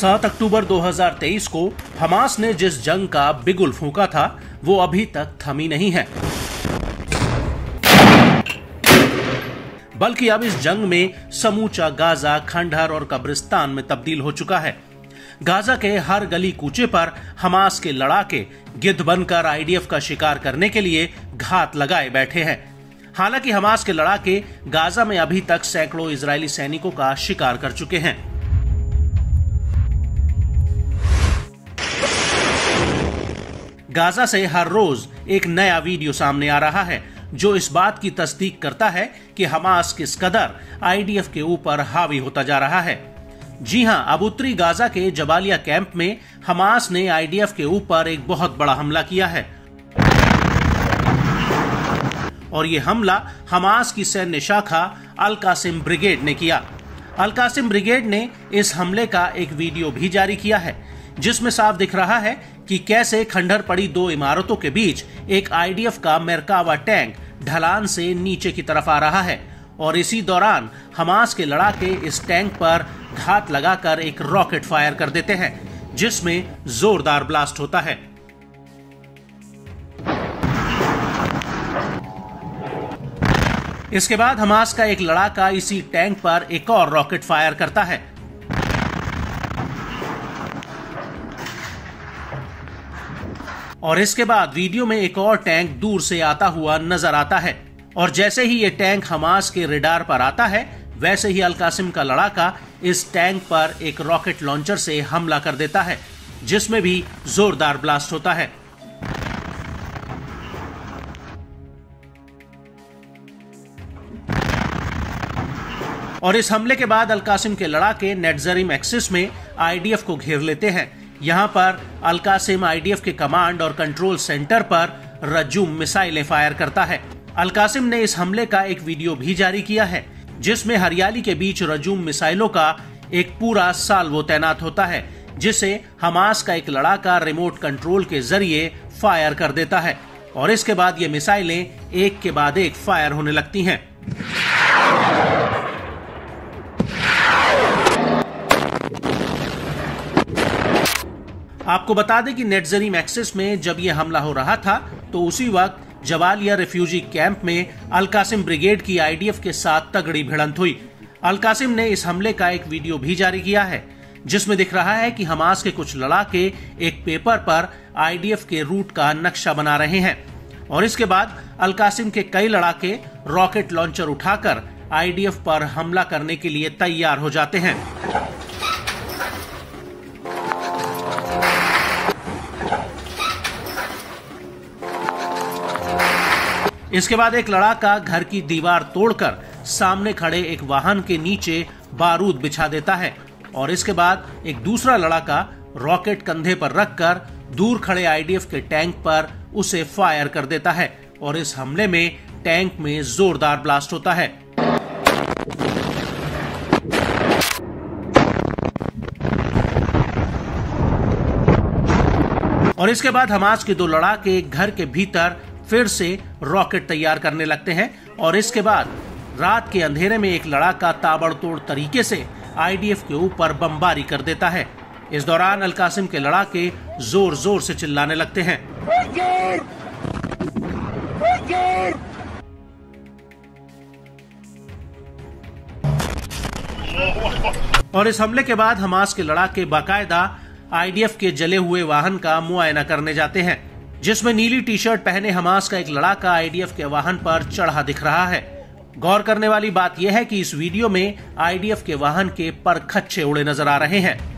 7 अक्टूबर 2023 को हमास ने जिस जंग का बिगुल फूंका था वो अभी तक थमी नहीं है, बल्कि अब इस जंग में समूचा गाजा खंडहर और कब्रिस्तान में तब्दील हो चुका है। गाजा के हर गली कूचे पर हमास के लड़ाके गिद्ध बनकर आईडीएफ का शिकार करने के लिए घात लगाए बैठे हैं। हालांकि हमास के लड़ाके गाजा में अभी तक सैकड़ों इजरायली सैनिकों का शिकार कर चुके हैं। गाजा से हर रोज एक नया वीडियो सामने आ रहा है जो इस बात की तस्दीक करता है कि हमास किस कदर आईडीएफ के ऊपर हावी होता जा रहा है। जी हां, अब उत्तरी गाजा के जबालिया कैंप में हमास ने आईडीएफ के ऊपर एक बहुत बड़ा हमला किया है और ये हमला हमास की सैन्य शाखा अल कासिम ब्रिगेड ने किया। अल कासिम ब्रिगेड ने इस हमले का एक वीडियो भी जारी किया है जिसमें साफ दिख रहा है कि कैसे खंडहर पड़ी दो इमारतों के बीच एक आईडीएफ का मेरकावा टैंक ढलान से नीचे की तरफ आ रहा है और इसी दौरान हमास के लड़ाके इस टैंक पर घात लगाकर एक रॉकेट फायर कर देते हैं जिसमें जोरदार ब्लास्ट होता है। इसके बाद हमास का एक लड़ाका इसी टैंक पर एक और रॉकेट फायर करता है और इसके बाद वीडियो में एक और टैंक दूर से आता हुआ नजर आता है और जैसे ही ये टैंक हमास के रडार पर आता है वैसे ही अल कासिम का लड़ाका इस टैंक पर एक रॉकेट लॉन्चर से हमला कर देता है जिसमें भी जोरदार ब्लास्ट होता है। और इस हमले के बाद अल कासिम के लड़ाके नेटजरिम एक्सिस में आईडीएफ को घेर लेते हैं। यहां पर अल कासिम आईडीएफ के कमांड और कंट्रोल सेंटर पर रज्जुम मिसाइलें फायर करता है। अल कासिम ने इस हमले का एक वीडियो भी जारी किया है जिसमें हरियाली के बीच रज्जुम मिसाइलों का एक पूरा साल्वो तैनात होता है जिसे हमास का एक लड़ाका रिमोट कंट्रोल के जरिए फायर कर देता है और इसके बाद ये मिसाइलें एक के बाद एक फायर होने लगती हैं। आपको बता दें कि नेटजरिम एक्सिस में जब यह हमला हो रहा था तो उसी वक्त जबालिया रिफ्यूजी कैंप में अल कासिम ब्रिगेड की आईडीएफ के साथ तगड़ी भिड़ंत हुई। अल कासिम ने इस हमले का एक वीडियो भी जारी किया है जिसमें दिख रहा है कि हमास के कुछ लड़ाके एक पेपर पर आईडीएफ के रूट का नक्शा बना रहे हैं और इसके बाद अल कासिम के कई लड़ाके रॉकेट लॉन्चर उठाकर आईडीएफ पर हमला करने के लिए तैयार हो जाते हैं। इसके बाद एक लड़ाका घर की दीवार तोड़कर सामने खड़े एक वाहन के नीचे बारूद बिछा देता है और इसके बाद एक दूसरा लड़ाका रॉकेट कंधे पर रखकर दूर खड़े आईडीएफ के टैंक पर उसे फायर कर देता है और इस हमले में टैंक में जोरदार ब्लास्ट होता है। और इसके बाद हमास के दो लड़ाके घर के भीतर फिर से रॉकेट तैयार करने लगते हैं और इसके बाद रात के अंधेरे में एक लड़ाका ताबड़तोड़ तरीके से आईडीएफ के ऊपर बमबारी कर देता है। इस दौरान अल कासिम के लड़ाके जोर जोर से चिल्लाने लगते हैं और इस हमले के बाद हमास के लड़ाके बाकायदा आईडीएफ के जले हुए वाहन का मुआयना करने जाते हैं जिसमें नीली टी शर्ट पहने हमास का एक लड़ाका आईडीएफ के वाहन पर चढ़ा दिख रहा है। गौर करने वाली बात यह है कि इस वीडियो में आईडीएफ के वाहन के परखच्चे उड़े नजर आ रहे हैं।